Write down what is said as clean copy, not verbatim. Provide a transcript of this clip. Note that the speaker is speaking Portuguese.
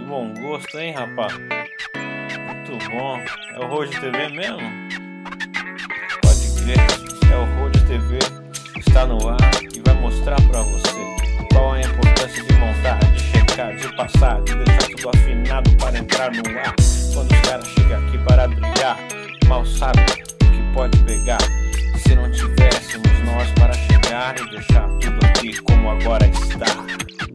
bom gosto, hein, rapaz? Muito bom. É o Road TV mesmo? Pode crer, é o Road TV. Está no ar e vai mostrar pra você qual é a importância de montar, de checar, de passar, de deixar tudo afinado para entrar no ar. Quando os caras chegam aqui para brilhar, mal sabe o que pode pegar. Se não tivéssemos nós para chegar e deixar tudo aqui como agora está.